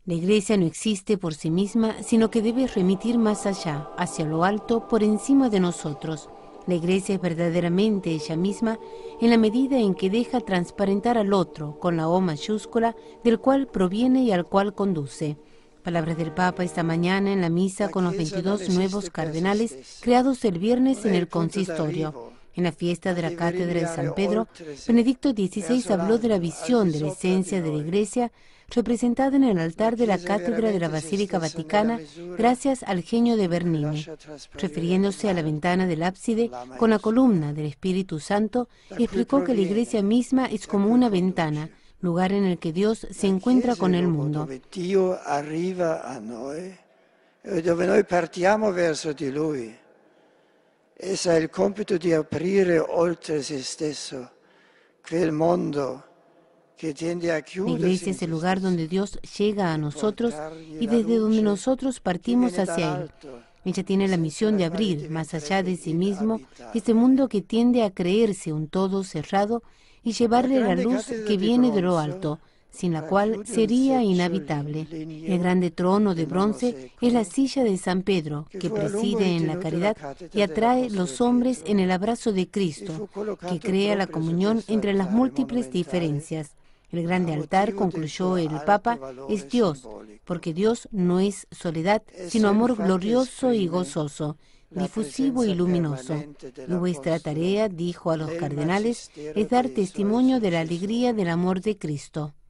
La Iglesia no existe por sí misma, sino que debe remitir más allá, hacia lo alto, por encima de nosotros. La Iglesia es verdaderamente ella misma en la medida en que deja transparentar al otro, con la O mayúscula, del cual proviene y al cual conduce. Palabras del Papa esta mañana en la misa con los 22 nuevos cardenales creados el viernes en el consistorio. En la fiesta de la Cátedra de San Pedro, Benedicto XVI habló de la visión de la esencia de la Iglesia representada en el altar de la Cátedra de la Basílica Vaticana gracias al genio de Bernini. Refiriéndose a la ventana del ábside con la columna del Espíritu Santo, explicó que la Iglesia misma es como una ventana, lugar en el que Dios se encuentra con el mundo. Dio arriva a noi e dove noi partiamo verso di Lui. Essa ha il compito di aprire oltre se stesso quel mondo que tiende a La chiudersi Iglesia in es el se lugar stesso. donde Dios llega a nosotros y desde donde nosotros partimos hacia Él. Ella tiene la misión de abrir, más allá de sí mismo, este mundo que tiende a creerse un todo cerrado y llevarle la luz que viene de lo alto, sin la cual sería inhabitable. El grande trono de bronce es la silla de San Pedro, que preside en la caridad y atrae los hombres en el abrazo de Cristo, que crea la comunión entre las múltiples diferencias. El grande altar, concluyó el Papa, es Dios, porque Dios no es soledad, sino amor glorioso y gozoso, difusivo y luminoso. Y vuestra tarea, dijo a los cardenales, es dar testimonio de la alegría del amor de Cristo.